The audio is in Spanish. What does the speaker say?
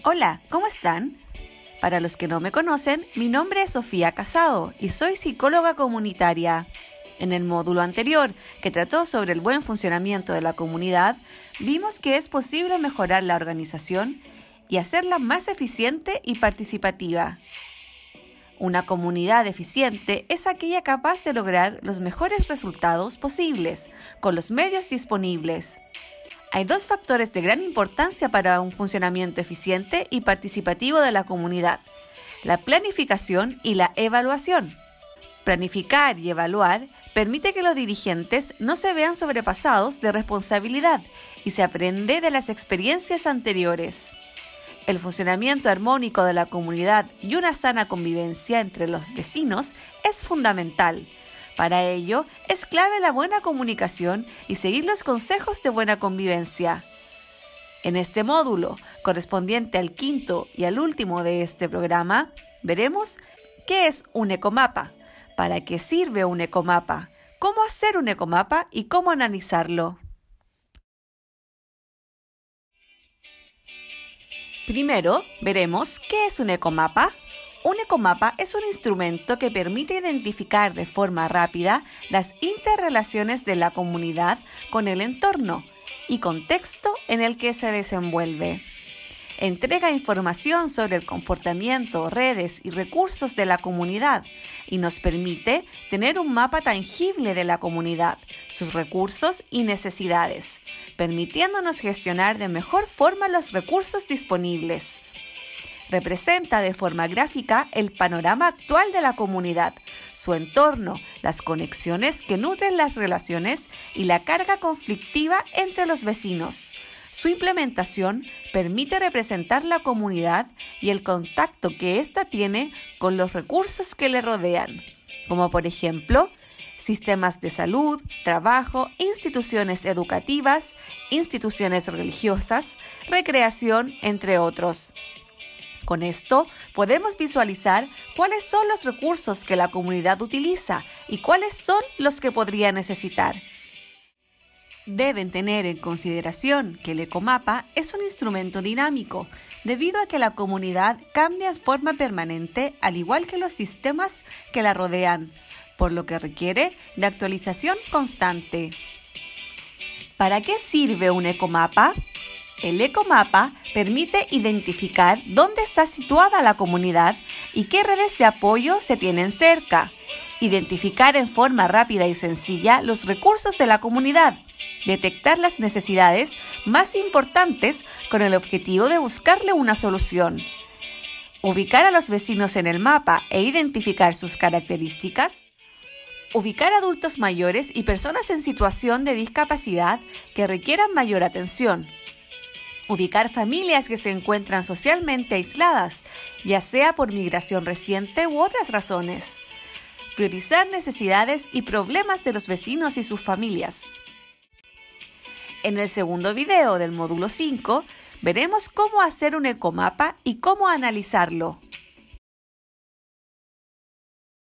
Hola, ¿cómo están? Para los que no me conocen, mi nombre es Sofía Casado y soy psicóloga comunitaria. En el módulo anterior, que trató sobre el buen funcionamiento de la comunidad, vimos que es posible mejorar la organización y hacerla más eficiente y participativa. Una comunidad eficiente es aquella capaz de lograr los mejores resultados posibles con los medios disponibles. Hay dos factores de gran importancia para un funcionamiento eficiente y participativo de la comunidad: la planificación y la evaluación. Planificar y evaluar permite que los dirigentes no se vean sobrepasados de responsabilidad y se aprende de las experiencias anteriores. El funcionamiento armónico de la comunidad y una sana convivencia entre los vecinos es fundamental. Para ello, es clave la buena comunicación y seguir los consejos de buena convivencia. En este módulo, correspondiente al quinto y al último de este programa, veremos qué es un ecomapa, para qué sirve un ecomapa, cómo hacer un ecomapa y cómo analizarlo. Primero, veremos qué es un ecomapa. Un ecomapa es un instrumento que permite identificar de forma rápida las interrelaciones de la comunidad con el entorno y contexto en el que se desenvuelve. Entrega información sobre el comportamiento, redes y recursos de la comunidad y nos permite tener un mapa tangible de la comunidad, sus recursos y necesidades, permitiéndonos gestionar de mejor forma los recursos disponibles. Representa de forma gráfica el panorama actual de la comunidad, su entorno, las conexiones que nutren las relaciones y la carga conflictiva entre los vecinos. Su implementación permite representar la comunidad y el contacto que ésta tiene con los recursos que le rodean, como por ejemplo, sistemas de salud, trabajo, instituciones educativas, instituciones religiosas, recreación, entre otros. Con esto, podemos visualizar cuáles son los recursos que la comunidad utiliza y cuáles son los que podría necesitar. Deben tener en consideración que el ecomapa es un instrumento dinámico, debido a que la comunidad cambia en forma permanente, al igual que los sistemas que la rodean, por lo que requiere de actualización constante. ¿Para qué sirve un ecomapa? El ecomapa permite identificar dónde está situada la comunidad y qué redes de apoyo se tienen cerca, identificar en forma rápida y sencilla los recursos de la comunidad, detectar las necesidades más importantes con el objetivo de buscarle una solución, ubicar a los vecinos en el mapa e identificar sus características, ubicar adultos mayores y personas en situación de discapacidad que requieran mayor atención, ubicar familias que se encuentran socialmente aisladas, ya sea por migración reciente u otras razones. Priorizar necesidades y problemas de los vecinos y sus familias. En el segundo video del módulo 5, veremos cómo hacer un ecomapa y cómo analizarlo.